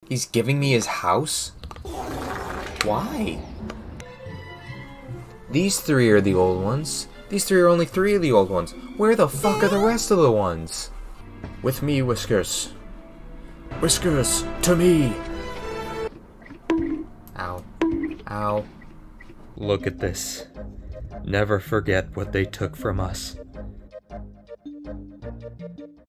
He's giving me his house? Why? These three are the old ones. These three are only three of the old ones. Where the fuck are the rest of the ones? With me, Whiskers. Whiskers, to me! Ow. Ow. Look at this. Never forget what they took from us.